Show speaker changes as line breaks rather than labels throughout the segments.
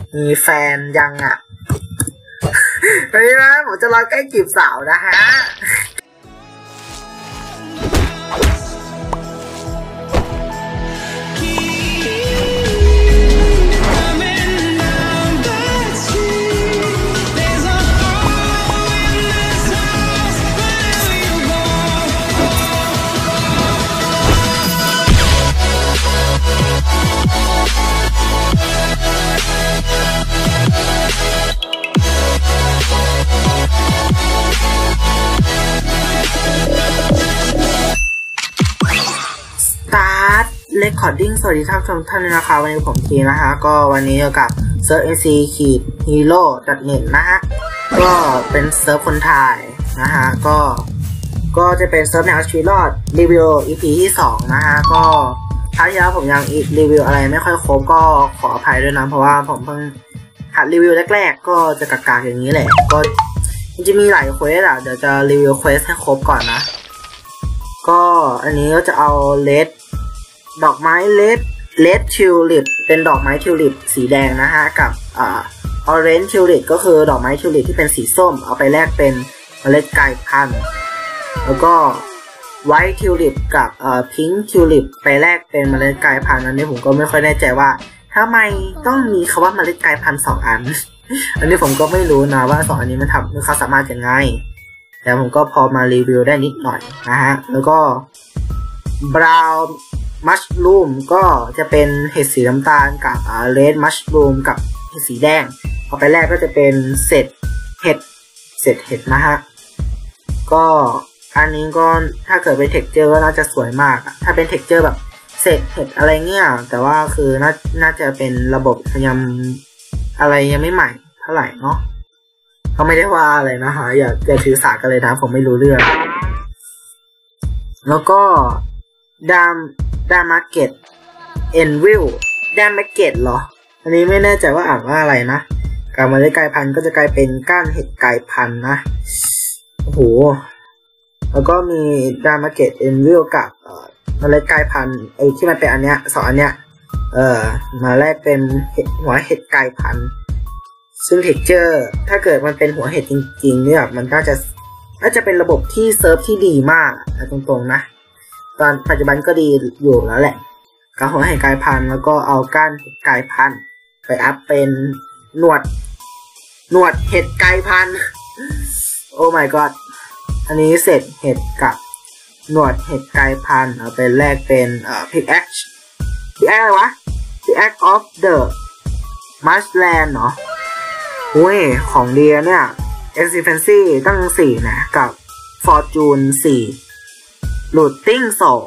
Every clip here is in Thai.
มีแฟนยังอ่ะตอนนี้นะผมจะรอใกล้จีบสาวนะฮะRecording สวัสดีท่านผู้ชมท่านนะคะวันนี้ผมทีนะคะก็วันนี้อยู่กับ servmc-hero.net นะฮะก็เป็นเซิร์ฟคนถ่ายนะฮะก็จะเป็นเซิร์ฟแนวชีวิตรอดรีวิว EP ที่2นะฮะก็คราวที่แล้วผมยังรีวิวอะไรไม่ค่อยครบก็ขออภัยด้วยนะเพราะว่าผมเพิ่งหัดรีวิวแรกๆก็จะกากๆอย่างนี้แหละก็จริงๆมีหลายเควสอ่ะเดี๋ยวจะรีวิวเควสให้ครบก่อนนะก็อันนี้ก็จะเอาดอกไม้เลดทิวลิปเป็นดอกไม้ทิวลิปสีแดงนะฮะกับออเรนจ์ทิวลิปก็คือดอกไม้ทิวลิปที่เป็นสีส้มเอาไปแลกเป็นเมล็ดกลายพันธุ์แล้วก็ไวท์ทิวลิปกับพิงค์ทิวลิปไปแลกเป็นเมล็ดกลายพันธุ์อันนี้ผมก็ไม่ค่อยแน่ใจว่าทำไมต้องมีคำว่าเมล็ดกลายพันธุ์2อัน อันนี้ผมก็ไม่รู้นะว่า2อันนี้มันทำเขาสามารถยังไงแต่ผมก็พอมารีวิวได้นิดหน่อยนะฮะแล้วก็บราวน์มัชรูมก็จะเป็นเห็ดสีน้ำตาลกับเรดมัชรูมกับเห็ดสีแดงเอาไปแรกก็จะเป็นเศษเห็ดนะฮะก็อันนี้ก็ถ้าเกิดเป็นเท็กเจอร์ก็น่าจะสวยมากถ้าเป็นเท็กเจอร์แบบเศษเห็ดอะไรเงี้ยแต่ว่าคือน่าจะเป็นระบบยังอะไรยังไม่ใหม่เท่าไหร่เนาะเขาไม่ได้ว่าอะไรนะฮะอย่าถือสากันเลยนะผมไม่รู้เรื่องแล้วก็ดามาเก็ตเอ็นวิลดามาเก็ตเหรออันนี้ไม่แน่ใจว่าอ่านว่าอะไรนะการเมล็ดกลายพันธุ์ก็จะกลายเป็นก้านเห็ดกลายพันธุ์นะโอ้โหแล้วก็มีดามาเก็ตเอ็นวิลกับเมล็ดกลายพันธุ์ไอ้ที่มันเป็นอันเนี้ย2อันเนี้ยมาแลกเป็นหัวเห็ดกลายพันธุ์ซึ่งเท็กเจอร์ถ้าเกิดมันเป็นหัวเห็ดจริงๆเนี่ยมันน่าจะเป็นระบบที่เซิร์ฟที่ดีมากตรงๆนะตอนปัจจุบันก็ดีอยู่แล้วแหละกับหัวเห็ดกลายพันธุ์แล้วก็เอาก้านกลายพันธุ์ไปอัพเป็นหนวดเห็ดกลายพันธุ์โอ้ my god อันนี้เสร็จเห็ดกับหนวดเห็ดกลายพันธุ์เอาไปแลกเป็นpickaxe อะไรวะ pickaxe of the marshland เนาะอุ้ยของดีเนี่ย efficiency ตั้ง4นะกับ fortune 4ลูทติ้ง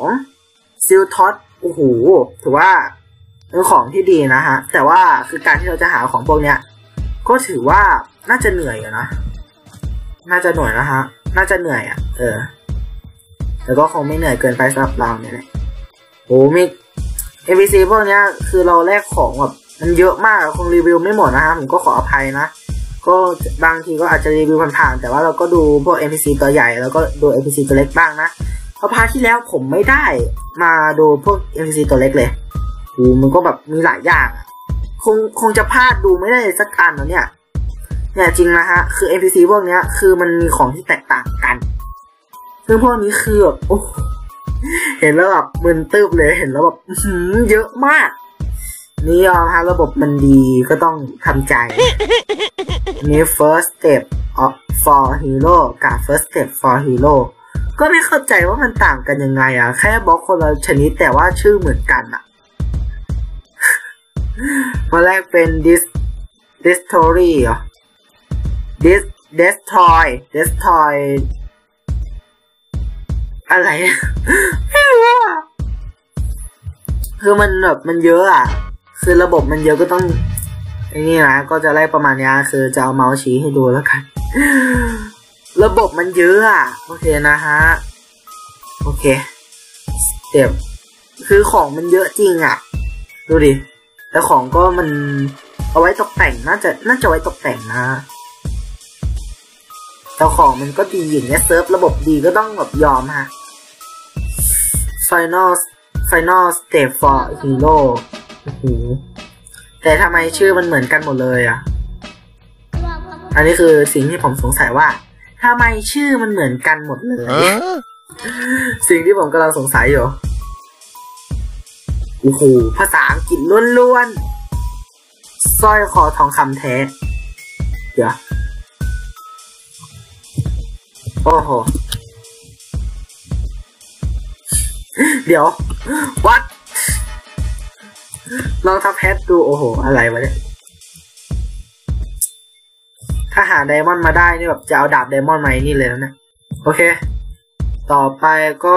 2ซิลท็อตโอ้โหถือว่าเป็นของที่ดีนะฮะแต่ว่าคือการที่เราจะหาของพวกเนี้ยก็ถือว่าน่าจะเหนื่อยอยู่นะน่าจะเหนื่อยนะฮะน่าจะเหนื่อยแต่ก็คงไม่เหนื่อยเกินไปสำหรับเราเนี่ยแหละโอ้มี NPC พวกเนี้ยคือเราแลกของแบบมันเยอะมากคงรีวิวไม่หมดนะฮะผมก็ขออภัยนะก็บางทีก็อาจจะรีวิวผ่านๆแต่ว่าเราก็ดูพวก NPC ตัวใหญ่แล้วก็ดู NPC ตัวเล็กบ้างนะเพราะพาร์ทที่แล้วผมไม่ได้มาดูพวก NPC ตัวเล็กเลยมันก็แบบมีหลายอย่างคงจะพลาดดูไม่ได้สักอันเนี่ยจริงนะฮะคือ NPC พวกเนี้ยคือมันมีของที่แตกต่างกันซึ่งพวกนี้คือแบบโอ้เห็นแล้วแบบมึนตึ๊บเลยเห็นแล้วแบบเยอะมากนี่ยอมฮะระบบมันดีก็ต้องทำใจนี่ first step for hero กับ first step for heroก็ไม่เข้าใจว่ามันต่างกันยังไงแค่บล็อกคนละชนิดแต่ว่าชื่อเหมือนกันมาแรกเป็น destroy เหรอ destroy อะไรไม่รู้คือมันแบบมันเยอะคือระบบมันเยอะก็ต้องนี่นะก็จะไล่ประมาณนี้คือจะเอาเมาส์ชี้ให้ดูแล้วกันระบบมันเยอะโอเคนะฮะโอเคสเต็ปคือของมันเยอะจริงดูดิแต่ของก็มันเอาไว้ตกแต่งน่าจะไว้ตกแต่งนะแต่ของมันก็ดีอย่างเงี้ยเซิร์ฟระบบดีก็ต้องแบบยอมฮะ final step for hero โอ้โหแต่ทำไมชื่อมันเหมือนกันหมดเลยอ่ะอันนี้คือสิ่งที่ผมสงสัยว่าทำไมชื่อมันเหมือนกันหมดเลยสิ่งที่ผมกำลังสงสัยอยู่โอ้โหภาษาอังกฤษล้วนๆสร้อยคอทองคำแท้เดี๋ยวโอ้โหเดี๋ยว what ลองทับแฮชดูโอ้โหอะไรวะเนี่ยถ้าหาไดมอนด์มาได้นี่แบบจะเอาดาบไดมอนด์มานี่เลยแล้วนะโอเคต่อไปก็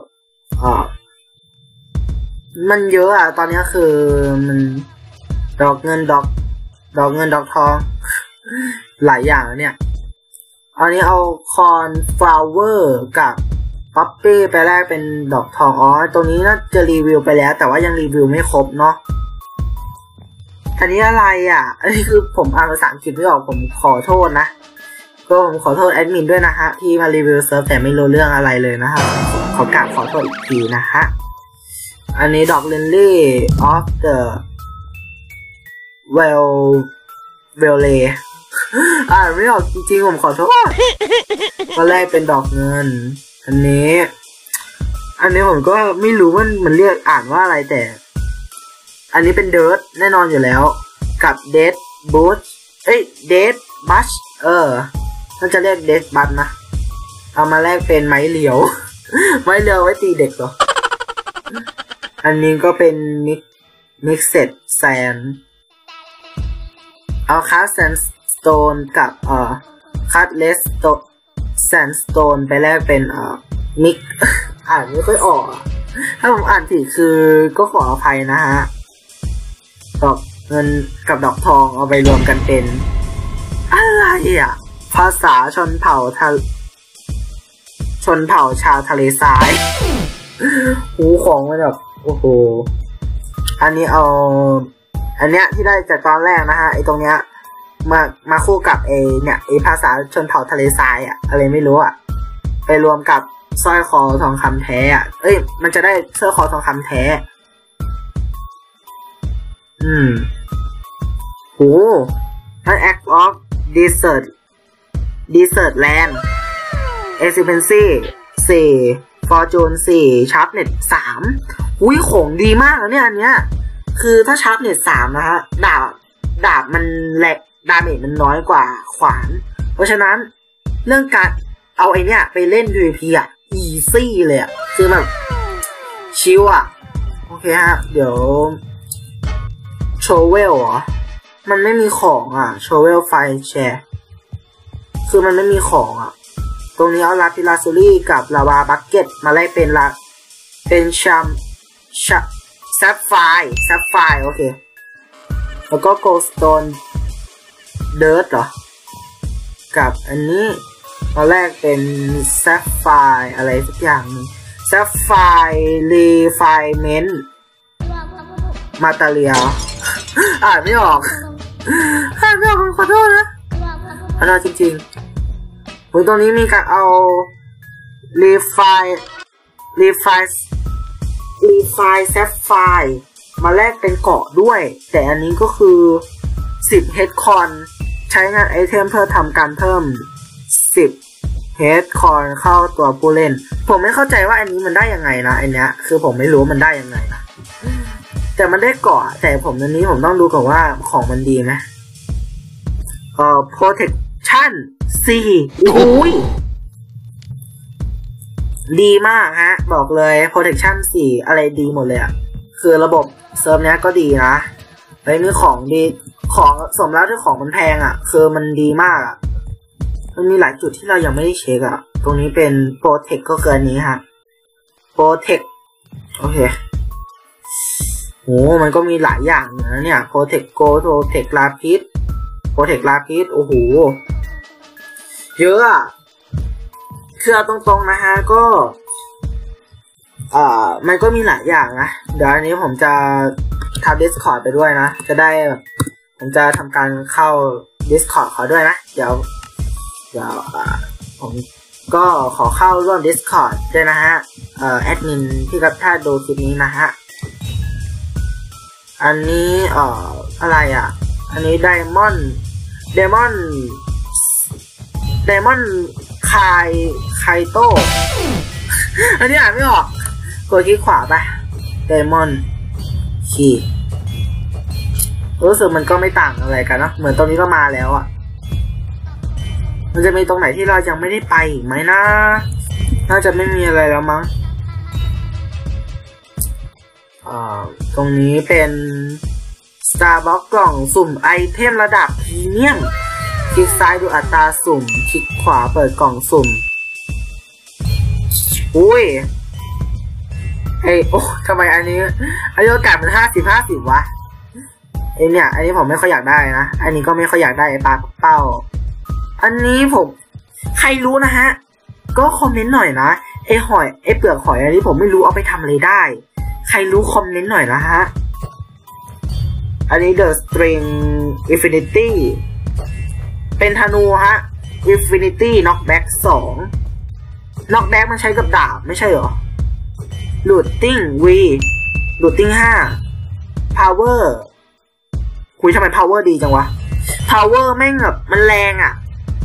มันเยอะอ่ะตอนนี้คือมันดอกเงินดอกทองหลายอย่างเนี่ยอันนี้เอาคอนฟลาวเวอร์กับป๊อปปี้ไปแรกเป็นดอกทองอ๋อตรงนี้น่าจะรีวิวไปแล้วแต่ว่ายังรีวิวไม่ครบเนาะอันนี้อะไรอ่ะอันนี้คือผมอ่านภาษาอังกฤษไม่ออกผมขอโทษนะก็ผมขอโทษแอดมินด้วยนะฮะที่มารีวิวเซิร์ฟแต่ไม่รู้เรื่องอะไรเลยนะฮะขอโทษอีกทีนะฮะอันนี้ดอกลินลี่ of the Vale อ่านไม่ออกจริงๆผมขอโทษตอนแรกเป็นดอกเงินอันนี้ผมก็ไม่รู้ว่ามันเรียกอ่านว่าอะไรแต่อันนี้เป็นเดิร์ทแน่นอนอยู่แล้วกับเดดบูชเดดบัชมันจะเรียกเดดบัชนะเอามาแลกเป็นไม้เหลียว ไม้เหลียวไว้ตีเด็กเหรอ อันนี้ก็เป็นมิกเซตแซนเอาคัสแซนสโตนกับคัสเลสแซนสโตนไปแลกเป็นมิก อ่านไม่ค่อยออกถ้าผมอ่านผิดคือก็ขออภัยนะฮะดอกเงินกับดอกทองเอาไปรวมกันเป็นอะไรอ่ะภาษาชนเผ่าชาวทะเลทรายหูของมันแบบโอ้โหอันนี้เอาอันเนี้ยที่ได้จากตอนแรกนะฮะไอตรงเนี้ยมาคู่กับไอภาษาชนเผ่าทะเลทรายอ่ะอะไรไม่รู้อ่ะไปรวมกับสร้อยคอทองคำแท้อ่ะมันจะได้สร้อยคอทองคำแท้โหทั้ง Act of Desert Land Efficiency 4 Fortune 4 Sharpness 3อุ้ยของดีมากแล้วเนี่ยอันเนี้ยคือถ้า Sharpness 3นะฮะดาบมันแหลกดาเมจมันน้อยกว่าขวานเพราะฉะนั้นเรื่องการเอาไอเนี้ยไปเล่น PVP อ่ะ easy เลยอ่ะคือแบบชิลอ่ะโอเคฮะเดี๋ยวโชเวลเหรอมันไม่มีของอ่ะโชเวลไฟแชร์คือมันไม่มีของอ่ะตรงนี้เอาลาปิลาซูรี่กับลาวาบักเก็ตมาแลกเป็นแซฟไฟโอเคแล้วก็โกลสโตนเดิร์ทเหรอกับอันนี้มาแลกเป็นแซฟไฟอะไรสักอย่างนึงแซฟไฟรีไฟเมนต์มาตาเลียอ่านไม่ออกขอโทษนะขอโทษจริงๆตรงนี้มีการเอารีไฟแซฟไฟมาแลกเป็นเกาะด้วยแต่อันนี้ก็คือ10 เฮดคอนใช้งานไอเทมเพื่อทำการเพิ่ม10 เฮดคอนเข้าตัวผู้เล่นผมไม่เข้าใจว่าอันนี้มันได้ยังไงนะอันเนี้ยคือผมไม่รู้มันได้ยังไงนะแต่มันได้เกาะแต่ผมอันนี้ผมต้องดูก่อนว่าของมันดีไหมprotection 4อุ้ยดีมากฮะบอกเลย protection 4อะไรดีหมดเลยอ่ะคือระบบเซิร์ฟเนี้ยก็ดีนะมีของดีของสมแล้วที่ของมันแพงอ่ะคือมันดีมากอ่ะมันมีหลายจุดที่เรายังไม่ได้เช็คอ่ะตรงนี้เป็น protect ก็เกินนี้ฮะ protect โอเคโหมันก็มีหลายอย่างนะเนี่ย protect gold protect lapis โอ้โหเยอะอ่ะคือเอาตรงๆนะฮะก็มันก็มีหลายอย่างนะเดี๋ยวอันนี้ผมจะทำ Discord ไปด้วยนะจะได้ผมจะทำการเข้า Discord ขอด้วยนะเดี๋ยวผมก็ขอเข้าร่วม Discord ด้วยนะฮะแอดมินที่กับถ้าดูคลิปนี้นะฮะอันนี้อะไรอ่ะอันนี้ไดมอนด์ไคโต้อันนี้อ่านไม่ออกกดคลิกขวาไปไดมอนด์คีรู้สึกมันก็ไม่ต่างอะไรกันนะเหมือนตรงนี้ก็มาแล้วอ่ะมันจะมีตรงไหนที่เรายังไม่ได้ไปอีกไหมนะน่าจะไม่มีอะไรแล้วมั้งตรงนี้เป็น Starbox กล่องสุ่มไอเทมระดับพรีเมียมคลิกซ้ายดูอัตราสุ่มคลิกขวาเปิดกล่องสุ่มอุ้ยโอ้ทำไมอันนี้โอกาสมัน50-50วะเนี่ยอันนี้ผมไม่ค่อยอยากได้นะอันนี้ก็ไม่ค่อยอยากได้ปลาเป้าอันนี้ผมใครรู้นะฮะก็คอมเมนต์หน่อยนะเปลือกหอยอันนี้ผมไม่รู้เอาไปทำอะไรได้ใครรู้คอมเมนต์หน่อยนะฮะอันนี้ The String Infinity เป็นธนูฮะ Infinity Knockback 2 Knockback มันใช้กับดาบไม่ใช่เหรอ Looting V Looting 5 Power คุยทำไม Power ดีจังวะ Power แม่งแบบมันแรงอ่ะ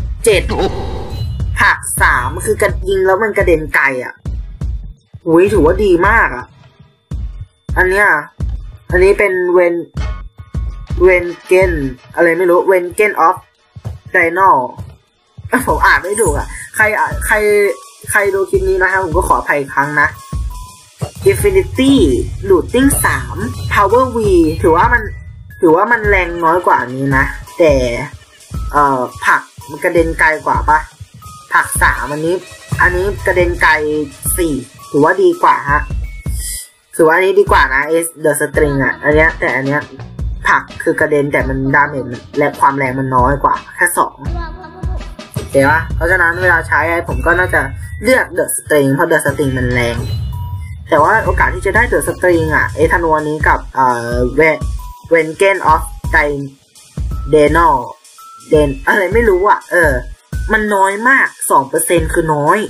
7ผัก3คือกันยิงแล้วมันกระเด็นไกลอ่ะอุ้ยถือว่าดีมากอ่ะอันนี้เป็นเวนเกนอะไรไม่รู้เวนเกนออฟไดโนผมอ่านไม่ถูกอ่ะใครดูคลิปนี้นะครับผมก็ขออภัยอีกครั้งนะ Infinity Looting 3 Power V ถือว่ามันแรงน้อยกว่านี้นะแต่ผักมันกระเด็นไกลกว่าปะผัก3อันนี้กระเด็นไกล4ถือว่าดีกว่าฮะถือว่าอันนี้ดีกว่านะThe String อ่ะแต่อันเนี้ยผักคือกระเด็นแต่มันดาเมจและความแรงมันน้อยกว่าแค่2เห็นปะเพราะฉะนั้นเวลาใช้ผมก็น่าจะเลือก The String เพราะ The String มันแรงแต่ว่าโอกาสที่จะได้ The String อ่ะธนูนี้กับVengeance of Dino อะไรไม่รู้อ่ะมันน้อยมาก 2% คือน้อย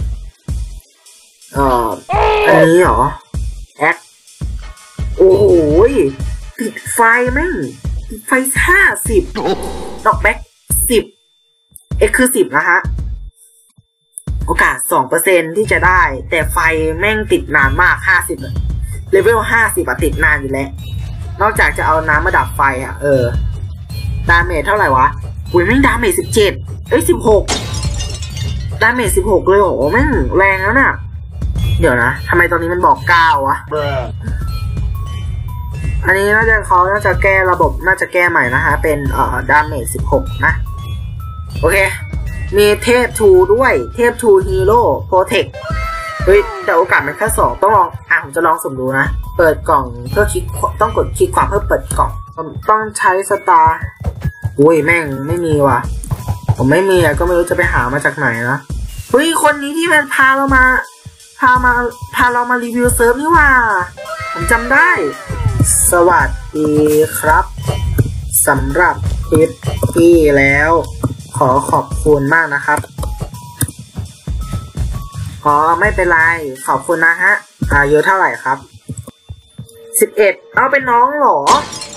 อันนี้เหรอโอ้โหติดไฟแม่งติดไฟ50ดอกแบ็ก10คือ10นะฮะโอกาส 2% ที่จะได้แต่ไฟแม่งติดนานมาก50เลเวล50ติดนานอยู่แล้วนอกจากจะเอาน้ำมาดับไฟอ่ะดาเมจเท่าไหร่วะอุ้ยแม่งดาเมจ16ดาเมจ16เลยโอ้แม่งแรงแล้วน่ะเดี๋ยวนะทำไมตอนนี้มันบอก9วะอันนี้เขาน่าจะแก้ระบบน่าจะแก้ใหม่นะฮะเป็นดาเมจ16นะโอเคมีเทพ2ด้วยเทพ2ฮีโร่โปรเทคเฮ้ยแต่โอกาสมันแค่2ต้องลองผมจะลองสุ่มดูนะเปิดกล่องเพื่อต้องกดคลิกขวาเพื่อเปิดกล่องต้องใช้สตาร์อุ้ยแม่งไม่มีว่ะผมไม่มีก็ไม่รู้จะไปหามาจากไหนนะเฮ้ยคนนี้ที่มันพาเรามารีวิวเซิร์ฟนี่ว่าผมจำได้สวัสดีครับสำหรับคลิปที่แล้วขอขอบคุณมากนะครับไม่เป็นไรขอบคุณนะฮะอายุเท่าไหร่ครับ11เอาเป็นน้องเหรอ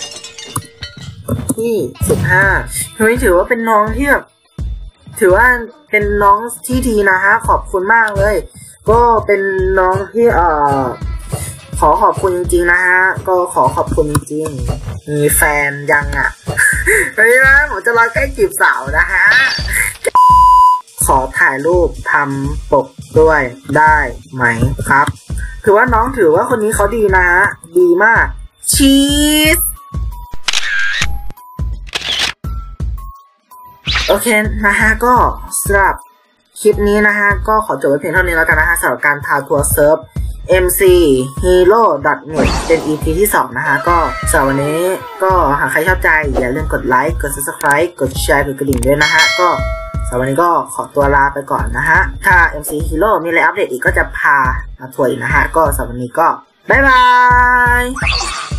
ที่15เฮ้ยถือว่าเป็นน้องที่แบบถือว่าเป็นน้องที่ดีนะฮะขอบคุณมากเลยก็เป็นน้องที่ขอขอบคุณจริงๆนะฮะก็ขอขอบคุณจริงๆมีแฟนยังอ่ะเฮ้ยนะผมจะรอใกล้จีบสาวนะฮะขอถ่ายรูปทำปกด้วยได้ไหมครับถือว่าน้องถือว่าคนนี้เขาดีนะฮะดีมากชีสโอเคนะฮะก็สำหรับคลิปนี้นะฮะก็ขอจบไว้เพียงเท่านี้แล้วกันนะฮะสำหรับการพาทัวร์เซิร์ฟ mchero.net เป็น EP ที่2นะฮะก็สำหรับวันนี้ก็หากใครชอบใจอย่าลืมกดไลค์กด Subscribe กดแชร์กดกระดิ่งด้วยนะฮะก็สำหรับวันนี้ก็ขอตัวลาไปก่อนนะฮะถ้า MC Hero มีอะไรอัปเดตอีกก็จะพามาทัวร์อีกนะฮะก็สำหรับวันนี้ก็บ๊ายบาย